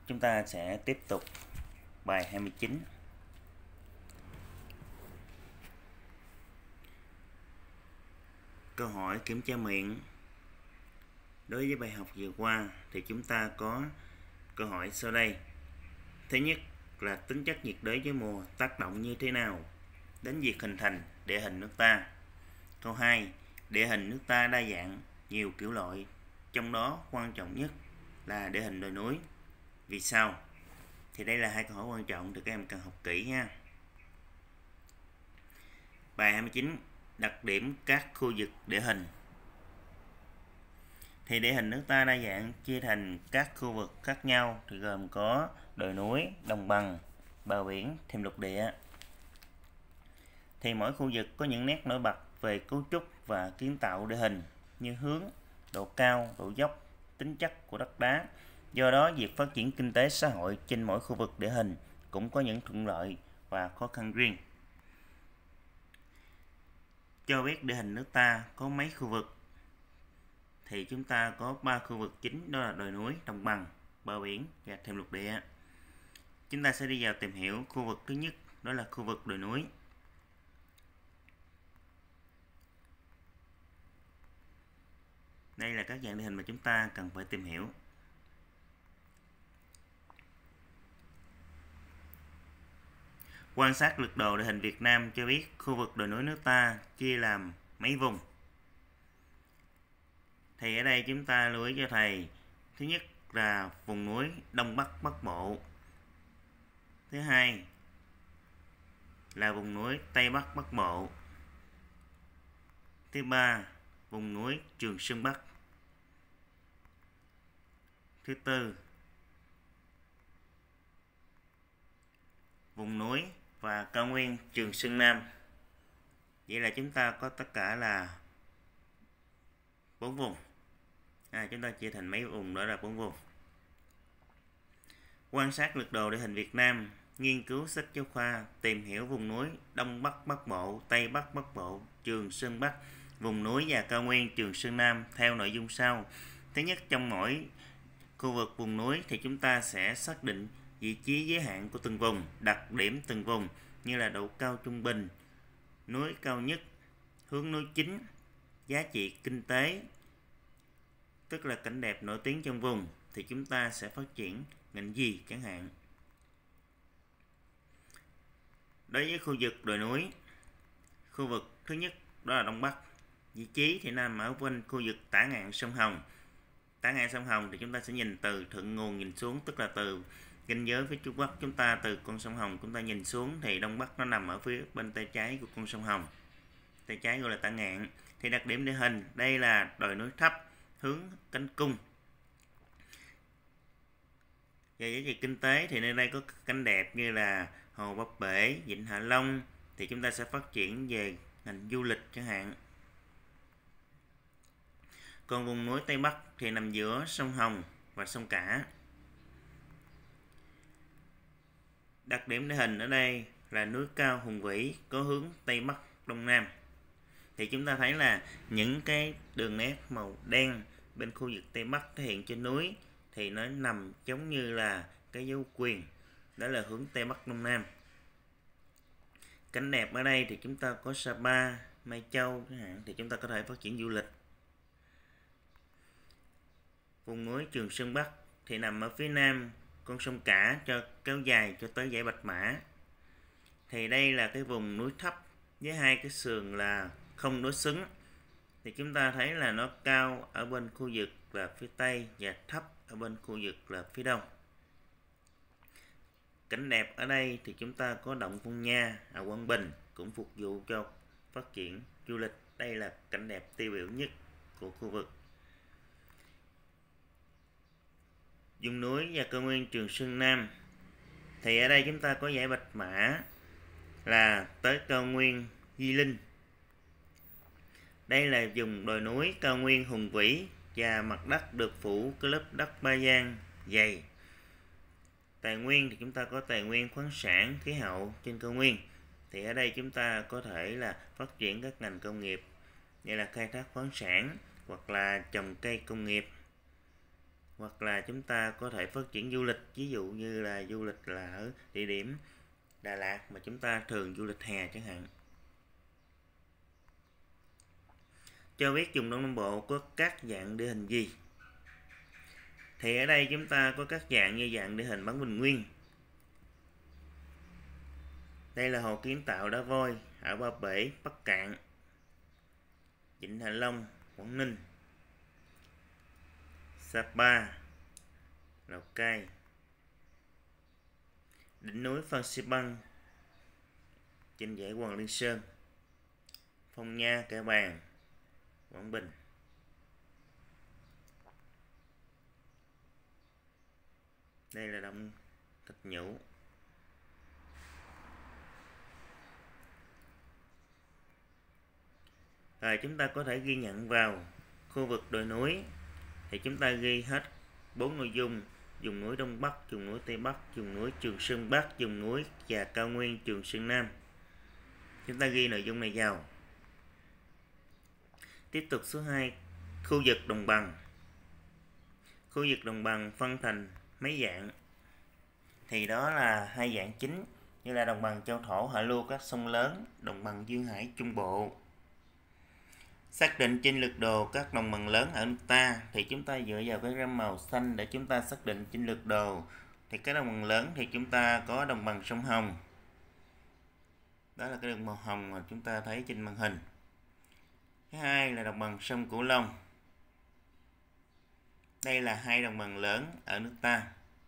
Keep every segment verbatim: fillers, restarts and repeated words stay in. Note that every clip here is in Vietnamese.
Chúng ta sẽ tiếp tục bài hai mươi chín. Câu hỏi kiểm tra miệng. Đối với bài học vừa qua thì chúng ta có câu hỏi sau đây. Thứ nhất là tính chất nhiệt đới với mùa tác động như thế nào đến việc hình thành địa hình nước ta. Câu hai, địa hình nước ta đa dạng, nhiều kiểu loại, trong đó quan trọng nhất là địa hình đồi núi. Vì sao? Thì đây là hai câu hỏi quan trọng thì các em cần học kỹ nha. Bài hai mươi chín, đặc điểm các khu vực địa hình. Thì địa hình nước ta đa dạng, chia thành các khu vực khác nhau thì gồm có đồi núi, đồng bằng, bờ biển, thềm lục địa. Thì mỗi khu vực có những nét nổi bật về cấu trúc và kiến tạo địa hình như hướng, độ cao, độ dốc, tính chất của đất đá. Do đó, việc phát triển kinh tế xã hội trên mỗi khu vực địa hình cũng có những thuận lợi và khó khăn riêng. Cho biết địa hình nước ta có mấy khu vực. Thì chúng ta có ba khu vực chính, đó là đồi núi, đồng bằng, bờ biển và thềm lục địa. Chúng ta sẽ đi vào tìm hiểu khu vực thứ nhất, đó là khu vực đồi núi. Đây là các dạng địa hình mà chúng ta cần phải tìm hiểu. Quan sát lược đồ địa hình Việt Nam cho biết khu vực đồi núi nước ta chia làm mấy vùng. Thì ở đây chúng ta lưu ý cho thầy. Thứ nhất là vùng núi Đông Bắc Bắc Bộ. Thứ hai là vùng núi Tây Bắc Bắc Bộ. Thứ ba, vùng núi Trường Sơn Bắc. Thứ tư, vùng núi và cao nguyên Trường Sơn Nam. Vậy là chúng ta có tất cả là bốn vùng. À, chúng ta chia thành mấy vùng, đó là bốn vùng. Quan sát lược đồ địa hình Việt Nam, nghiên cứu sách giáo khoa, tìm hiểu vùng núi Đông Bắc Bắc Bộ, Tây Bắc Bắc Bộ, Trường Sơn Bắc, vùng núi và cao nguyên Trường Sơn Nam theo nội dung sau. Thứ nhất, trong mỗi khu vực vùng núi thì chúng ta sẽ xác định vị trí giới hạn của từng vùng, đặc điểm từng vùng như là độ cao trung bình, núi cao nhất, hướng núi chính, giá trị kinh tế, tức là cảnh đẹp nổi tiếng trong vùng, thì chúng ta sẽ phát triển ngành gì chẳng hạn. Đối với khu vực đồi núi, khu vực thứ nhất đó là Đông Bắc. Vị trí thì nằm ở bên khu vực tả ngạn sông Hồng. Tả ngạn sông Hồng thì chúng ta sẽ nhìn từ thượng nguồn nhìn xuống, tức là từ ranh giới phía Trung Bắc chúng ta, từ con sông Hồng chúng ta nhìn xuống thì Đông Bắc nó nằm ở phía bên tay trái của con sông Hồng. Tay trái gọi là tả ngạn. Thì đặc điểm địa hình, đây là đồi núi thấp, hướng cánh cung. Về giá trị kinh tế thì nơi đây có cảnh đẹp như là hồ Bắp Bể, Vịnh Hạ Long, thì chúng ta sẽ phát triển về ngành du lịch chẳng hạn. Còn vùng núi Tây Bắc thì nằm giữa sông Hồng và sông Cả. Đặc điểm địa hình ở đây là núi cao hùng vĩ, có hướng Tây Bắc Đông Nam. Thì chúng ta thấy là những cái đường nét màu đen bên khu vực Tây Bắc thể hiện trên núi thì nó nằm giống như là cái dấu quyền, đó là hướng Tây Bắc Đông Nam. Cảnh đẹp ở đây thì chúng ta có Sapa, Mai Châu chẳng hạn, thì chúng ta có thể phát triển du lịch. Vùng núi Trường Sơn Bắc thì nằm ở phía nam con sông Cả cho kéo dài cho tới dãy Bạch Mã. Thì đây là cái vùng núi thấp với hai cái sườn là không đối xứng. Thì chúng ta thấy là nó cao ở bên khu vực là phía tây và thấp ở bên khu vực là phía đông. Cảnh đẹp ở đây thì chúng ta có động Phong Nha ở Quảng Bình, cũng phục vụ cho phát triển du lịch. Đây là cảnh đẹp tiêu biểu nhất của khu vực. Vùng núi và cao nguyên Trường Sơn Nam thì ở đây chúng ta có dãy Bạch Mã là tới cao nguyên Di Linh. Đây là vùng đồi núi cao nguyên hùng vĩ và mặt đất được phủ cái lớp đất ba gian dày. Tài nguyên thì chúng ta có tài nguyên khoáng sản, khí hậu trên cao nguyên. Thì ở đây chúng ta có thể là phát triển các ngành công nghiệp như là khai thác khoáng sản hoặc là trồng cây công nghiệp, hoặc là chúng ta có thể phát triển du lịch, ví dụ như là du lịch là ở địa điểm Đà Lạt mà chúng ta thường du lịch hè chẳng hạn. Cho biết vùng Đông Nam Bộ có các dạng địa hình gì? Thì ở đây chúng ta có các dạng như dạng địa hình bán bình nguyên. Đây là hồ kiến tạo đá vôi ở Ba Bể, Bắc Cạn, Vịnh Hạ Long, Quảng Ninh, Sapa, Lào Cai, đỉnh núi Phan Xipang trên dãy Hoàng Liên Sơn, Phong Nha, Kẻ Bàng, Quảng Bình. Đây là động Thạch Nhũ. Rồi chúng ta có thể ghi nhận vào khu vực đồi núi thì chúng ta ghi hết bốn nội dung: vùng núi Đông Bắc, vùng núi Tây Bắc, vùng núi Trường Sơn Bắc, vùng núi và cao nguyên Trường Sơn Nam. Chúng ta ghi nội dung này vào. Tiếp tục số hai, khu vực đồng bằng. Khu vực đồng bằng phân thành mấy dạng? Thì đó là hai dạng chính, như là đồng bằng châu thổ hạ lưu các sông lớn, đồng bằng duyên hải trung bộ. Xác định chênh lược đồ các đồng bằng lớn ở nước ta thì chúng ta dựa vào cái gam màu xanh để chúng ta xác định chênh lược đồ. Thì cái đồng bằng lớn thì chúng ta có đồng bằng sông Hồng. Đó là cái đường màu hồng mà chúng ta thấy trên màn hình. Thứ hai là đồng bằng sông Cửu Long. Đây là hai đồng bằng lớn ở nước ta.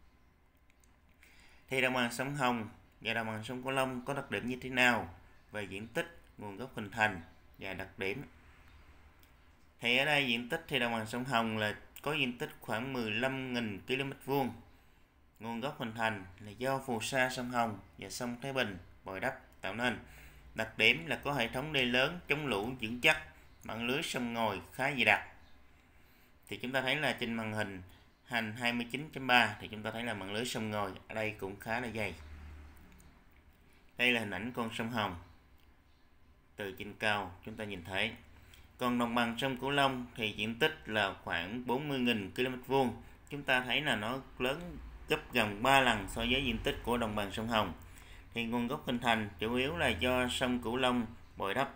Thì đồng bằng sông Hồng và đồng bằng sông Cửu Long có đặc điểm như thế nào về diện tích, nguồn gốc hình thành và đặc điểm? Thì ở đây diện tích thì đồng bằng sông Hồng là có diện tích khoảng mười lăm nghìn ki lô mét vuông. Nguồn gốc hình thành là do phù sa sông Hồng và sông Thái Bình bồi đắp tạo nên. Đặc điểm là có hệ thống đê lớn chống lũ vững chắc, mạng lưới sông ngòi khá dày đặc. Thì chúng ta thấy là trên màn hình hành hai mươi chín chấm ba thì chúng ta thấy là mạng lưới sông ngòi ở đây cũng khá là dày. Đây là hình ảnh con sông Hồng từ trên cao chúng ta nhìn thấy. Còn đồng bằng sông Cửu Long thì diện tích là khoảng bốn mươi nghìn ki lô mét vuông. Chúng ta thấy là nó lớn gấp gần ba lần so với diện tích của đồng bằng sông Hồng. Thì nguồn gốc hình thành chủ yếu là do sông Cửu Long bồi đắp.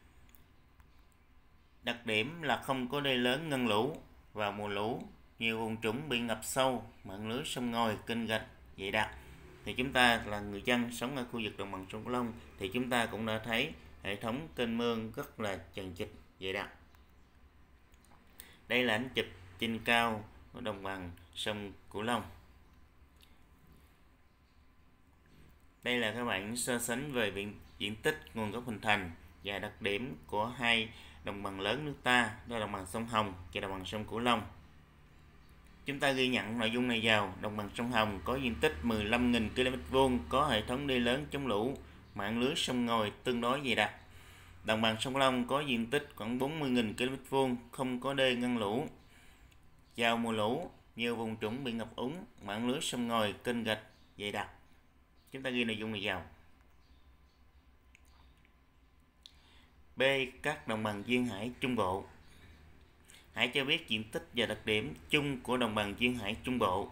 Đặc điểm là không có đê lớn ngăn lũ vào mùa lũ, nhiều vùng trũng bị ngập sâu, mạng lưới sông ngòi kênh rạch dày đặc. Thì chúng ta là người dân sống ở khu vực đồng bằng sông Cửu Long thì chúng ta cũng đã thấy hệ thống kênh mương rất là chằng chịt dày đặc. Đây là ảnh chụp trên cao của đồng bằng sông Cửu Long. Đây là các bạn so sánh về diện, diện tích, nguồn gốc hình thành và đặc điểm của hai đồng bằng lớn nước ta, đó là đồng bằng sông Hồng và đồng bằng sông Cửu Long. Chúng ta ghi nhận nội dung này vào. Đồng bằng sông Hồng có diện tích mười lăm nghìn ki lô mét vuông, có hệ thống đê lớn chống lũ, mạng lưới sông ngòi tương đối dày đặc. Đồng bằng sông Cửu Long có diện tích khoảng bốn mươi nghìn ki lô mét vuông, không có đê ngăn lũ. Vào mùa lũ, nhiều vùng trũng bị ngập úng, mạng lưới sông ngòi kênh rạch dày đặc. Chúng ta ghi nội dung này vào. B. Các đồng bằng duyên hải trung bộ. Hãy cho biết diện tích và đặc điểm chung của đồng bằng duyên hải trung bộ.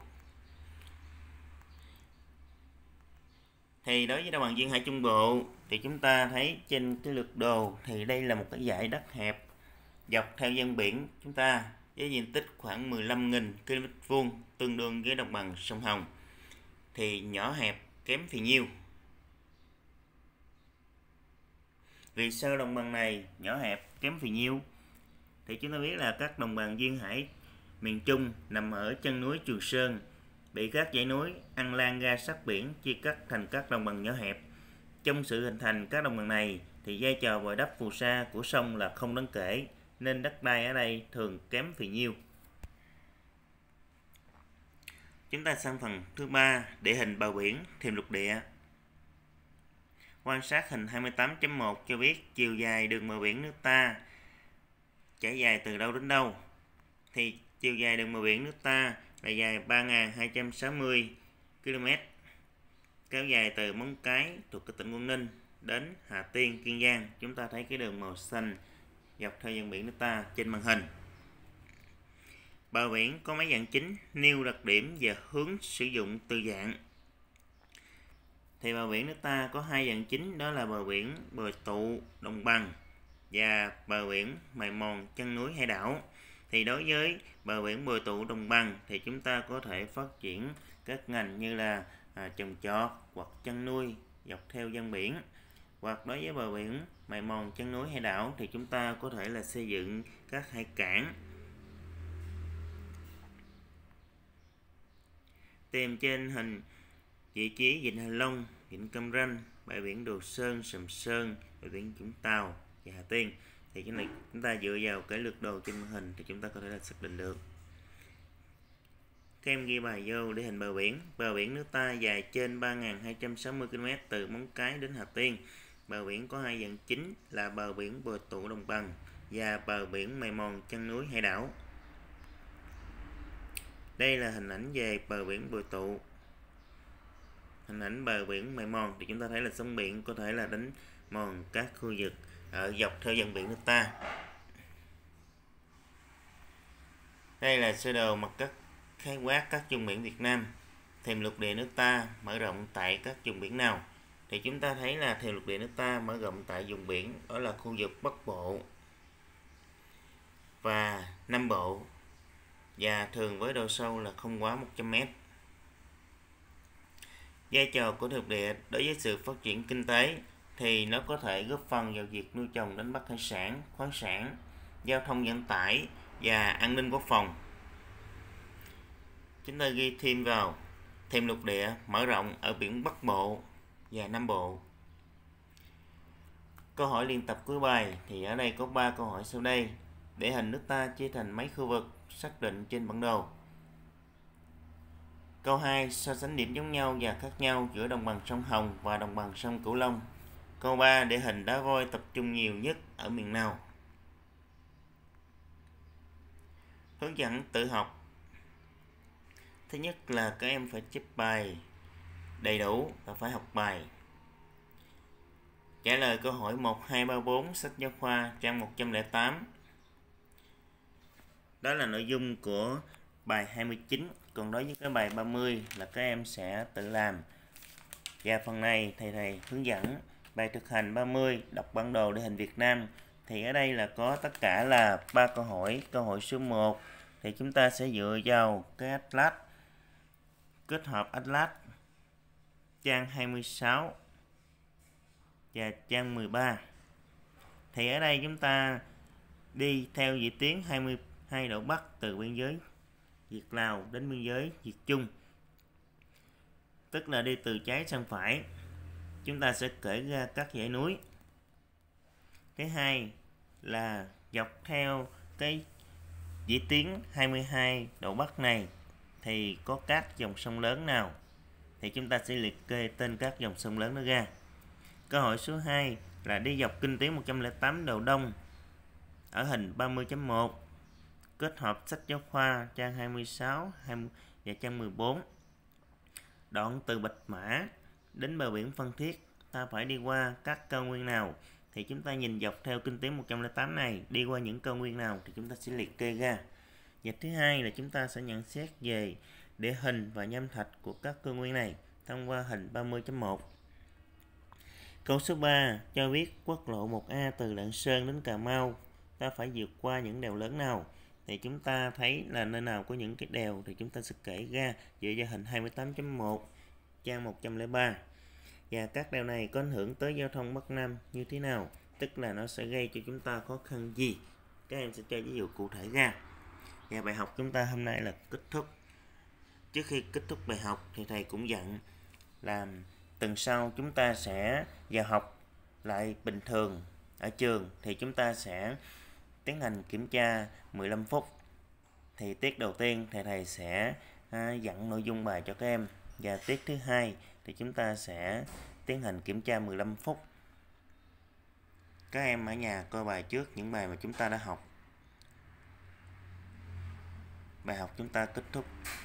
Thì đối với đồng bằng duyên hải trung bộ thì chúng ta thấy trên cái lược đồ thì đây là một cái dải đất hẹp dọc theo ven biển chúng ta với diện tích khoảng mười lăm nghìn ki lô mét vuông, tương đương với đồng bằng sông Hồng. Thì nhỏ hẹp kém phì nhiêu. Vì sao đồng bằng này nhỏ hẹp kém phì nhiêu? Thì chúng ta biết là các đồng bằng duyên hải miền Trung nằm ở chân núi Trường Sơn, bị các dãy núi ăn lan ra sát biển chia cắt thành các đồng bằng nhỏ hẹp. Trong sự hình thành các đồng bằng này thì vai trò bồi đắp phù sa của sông là không đáng kể, nên đất đai ở đây thường kém phì nhiêu. Chúng ta sang phần thứ ba, địa hình bờ biển, thềm lục địa. Quan sát hình hai mươi tám chấm một cho biết chiều dài đường bờ biển nước ta trải dài từ đâu đến đâu. Thì chiều dài đường bờ biển nước ta là dài ba nghìn hai trăm sáu mươi ki lô mét, kéo dài từ Móng Cái thuộc cái tỉnh Quảng Ninh đến Hà Tiên, Kiên Giang. Chúng ta thấy cái đường màu xanh dọc theo ven biển nước ta trên màn hình. Bờ biển có mấy dạng chính, nêu đặc điểm và hướng sử dụng từ dạng. Thì bờ biển nước ta có hai dạng chính, đó là bờ biển bờ tụ đồng bằng và bờ biển mài mòn chân núi hải đảo. Thì đối với bờ biển bờ tụ đồng bằng thì chúng ta có thể phát triển các ngành như là à, trồng trọt hoặc chăn nuôi dọc theo ven biển. Hoặc đối với bờ biển mài mòn chân núi hải đảo thì chúng ta có thể là xây dựng các hải cảng. Tìm trên hình vị trí vịnh Hạ Long, vịnh Cam Ranh, bãi biển Đồ Sơn, Sầm Sơn, bãi biển Vũng Tàu và Hà Tiên. Thì cái này chúng ta dựa vào cái lược đồ trên màn hình thì chúng ta có thể là xác định được. Các em ghi bài vô để hình bờ biển. Bờ biển nước ta dài trên ba nghìn hai trăm sáu mươi ki lô mét từ Móng Cái đến Hà Tiên. Bờ biển có hai dạng chính là bờ biển bờ tụ đồng bằng và bờ biển mài mòn chân núi hải đảo. Đây là hình ảnh về bờ biển bờ tụ. Hình ảnh bờ biển mài mòn thì chúng ta thấy là sóng biển có thể là đánh mòn các khu vực ở dọc theo dòng biển nước ta. Đây là sơ đồ mặt đất khái quát các vùng biển Việt Nam. Thềm lục địa nước ta mở rộng tại các vùng biển nào? Thì chúng ta thấy là thềm lục địa nước ta mở rộng tại vùng biển đó là khu vực Bắc Bộ và Nam Bộ, và thường với độ sâu là không quá một trăm mét. Vai trò của thềm lục địa đối với sự phát triển kinh tế thì nó có thể góp phần vào việc nuôi trồng đánh bắt hải sản, khoáng sản, giao thông vận tải và an ninh quốc phòng. Chúng ta ghi thêm vào thềm lục địa mở rộng ở biển Bắc Bộ và Nam Bộ. Câu hỏi luyện tập cuối bài thì ở đây có ba câu hỏi sau đây. Địa hình nước ta chia thành mấy khu vực xác định trên bản đồ. Câu hai, so sánh điểm giống nhau và khác nhau giữa đồng bằng sông Hồng và đồng bằng sông Cửu Long. Câu ba, địa hình đá vôi tập trung nhiều nhất ở miền nào? Hướng dẫn tự học. Thứ nhất là các em phải chép bài đầy đủ và phải học bài. Trả lời câu hỏi một, hai, ba, bốn sách giáo khoa trang một trăm lẻ tám. Đó là nội dung của bài hai mươi chín. Còn đối với cái bài ba mươi là các em sẽ tự làm. Và phần này thầy thầy hướng dẫn bài thực hành ba mươi, đọc bản đồ địa hình Việt Nam. Thì ở đây là có tất cả là ba câu hỏi. Câu hỏi số một thì chúng ta sẽ dựa vào cái atlas, kết hợp atlas trang hai mươi sáu và trang mười ba. Thì ở đây chúng ta đi theo vị tuyến hai mươi hai độ Bắc từ biên giới Việt Lào đến biên giới Việt Trung, tức là đi từ trái sang phải. Chúng ta sẽ kể ra các dãy núi. Thứ hai là dọc theo cái vĩ tuyến hai mươi hai độ Bắc này thì có các dòng sông lớn nào, thì chúng ta sẽ liệt kê tên các dòng sông lớn đó ra. Câu hỏi số hai là đi dọc kinh tuyến một trăm lẻ tám độ Đông ở hình ba mươi chấm một, kết hợp sách giáo khoa trang hai mươi sáu và trang mười bốn. Đoạn từ Bạch Mã đến bờ biển Phan Thiết ta phải đi qua các cao nguyên nào, thì chúng ta nhìn dọc theo kinh tuyến một trăm lẻ tám này đi qua những cao nguyên nào thì chúng ta sẽ liệt kê ra. Và thứ hai là chúng ta sẽ nhận xét về địa hình và nham thạch của các cao nguyên này thông qua hình ba mươi chấm một. Câu số ba cho biết quốc lộ một A từ Lạng Sơn đến Cà Mau ta phải vượt qua những đèo lớn nào, thì chúng ta thấy là nơi nào có những cái đèo thì chúng ta sẽ kể ra dựa vào hình hai mươi tám chấm một trang một trăm lẻ ba. Và các đèo này có ảnh hưởng tới giao thông Bắc Nam như thế nào, tức là nó sẽ gây cho chúng ta khó khăn gì. Các em sẽ cho ví dụ cụ thể ra. Và bài học chúng ta hôm nay là kết thúc. Trước khi kết thúc bài học thì thầy cũng dặn là tuần sau chúng ta sẽ vào học lại bình thường ở trường, thì chúng ta sẽ tiến hành kiểm tra mười lăm phút. Thì tiết đầu tiên thầy thầy sẽ à, dặn nội dung bài cho các em, và tiết thứ hai thì chúng ta sẽ tiến hành kiểm tra mười lăm phút. Các em ở nhà coi bài trước những bài mà chúng ta đã học. Bài học chúng ta kết thúc.